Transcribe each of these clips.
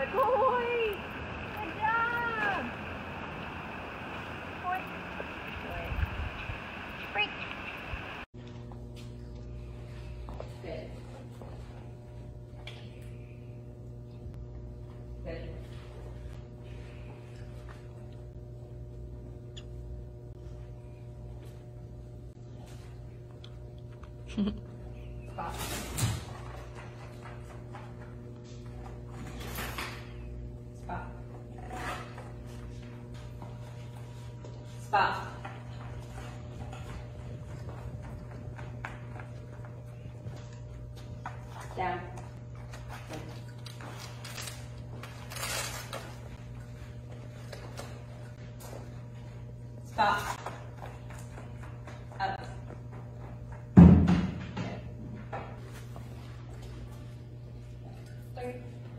Good boy. Good job. Boy. Good. Break. Good. Good. Stop. Stop. Stop. Down. Stop. Up. Three.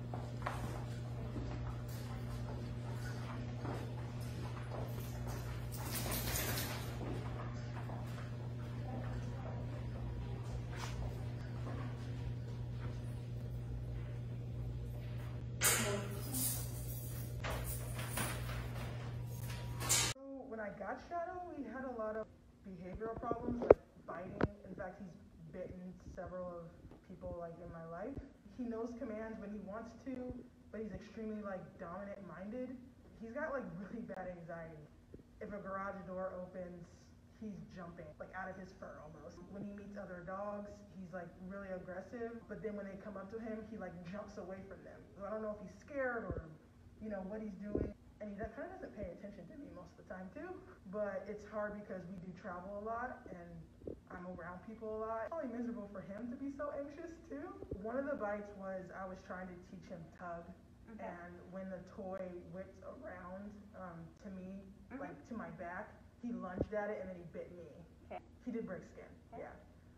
When I got Shadow, we had a lot of behavioral problems, like biting. In fact, he's bitten several of people like in my life. He knows commands when he wants to, but he's extremely like dominant-minded. He's got like really bad anxiety. If a garage door opens, he's jumping, like out of his fur almost. When he meets other dogs, he's like really aggressive, but then when they come up to him, he like jumps away from them. So I don't know if he's scared or, you know, what he's doing. And he kind of doesn't pay attention to me most of the time too, but it's hard because we do travel a lot and I'm around people a lot. It's probably miserable for him to be so anxious too. One of the bites was I was trying to teach him tug, and when the toy whipped around to me, like to my back, he lunged at it and then he bit me. He did break skin, yeah.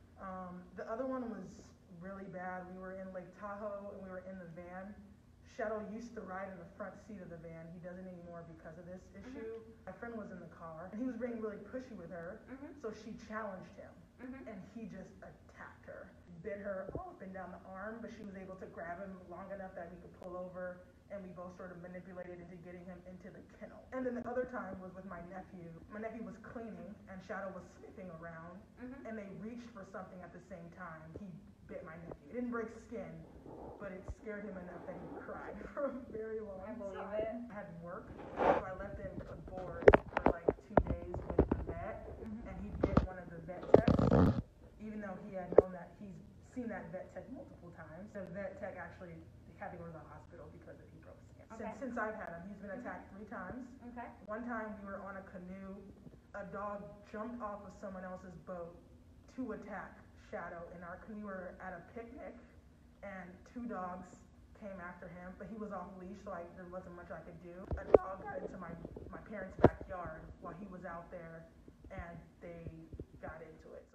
The other one was really bad. We were in Lake Tahoe and we were in the van. Shadow used to ride in the front seat of the van. He doesn't anymore because of this issue. My friend was in the car, and he was being really pushy with her, so she challenged him, and he just attacked her. Bit her all up and down the arm, but she was able to grab him long enough that we could pull over, and we both sort of manipulated into getting him into the kennel. And then the other time was with my nephew. My nephew was cleaning, and Shadow was sniffing around, and they reached for something at the same time. He bit my nephew. It didn't break skin, but it scared him enough that he cried for a very long time. I believe it. I had work, so I left him board for like 2 days with the vet, and he bit one of the vet techs, even though he had known that he's seen that vet tech multiple times. The vet tech actually had to go to the hospital because he broke skin. Since I've had him, he's been attacked 3 times. One time we were on a canoe, a dog jumped off of someone else's boat to attack Shadow, and we were at a picnic, and 2 dogs came after him, but he was off leash, so there wasn't much I could do. A dog got into my parents' backyard while he was out there, and they got into it.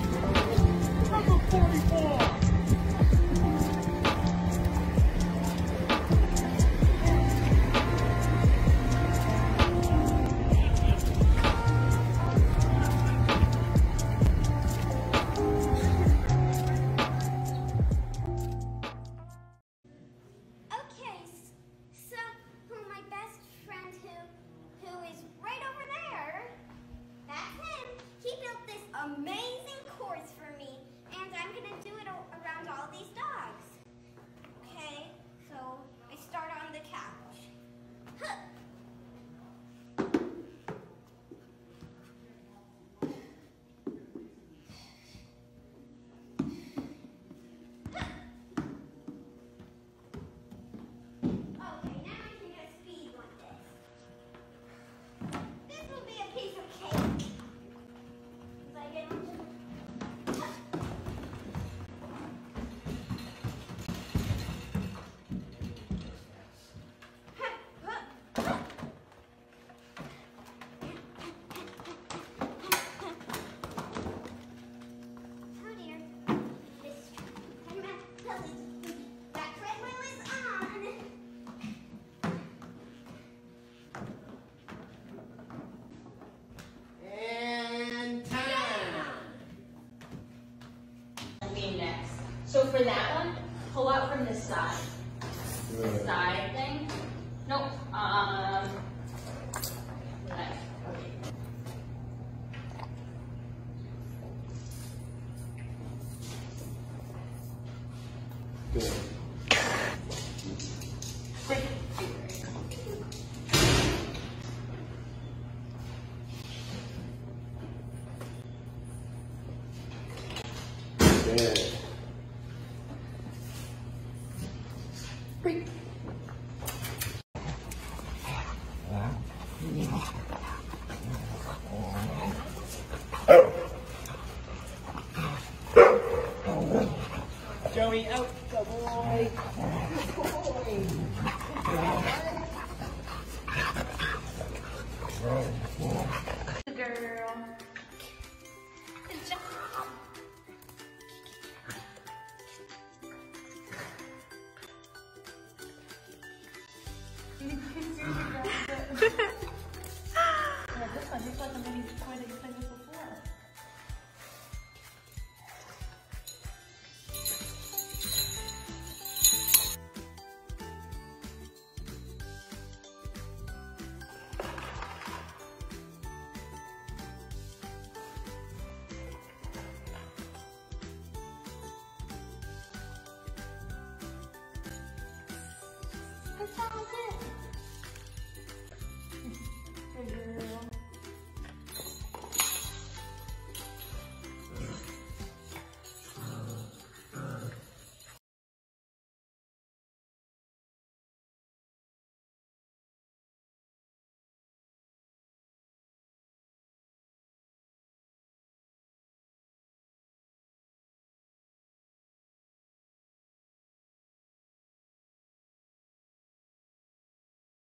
Number 44. Amazing course for me, and I'm going to do it around all these dogs. Okay, so I start on the couch. Huh. Okay, now I can get speed on this. This will be a piece of cake. So for that one, pull out from this side. This side thing. Nope. Left. Okay. Good. Quick. Good. Break. Joey, out. Good boy. Good girl. Good job. This one, the mini toy that you played with before. It's all good.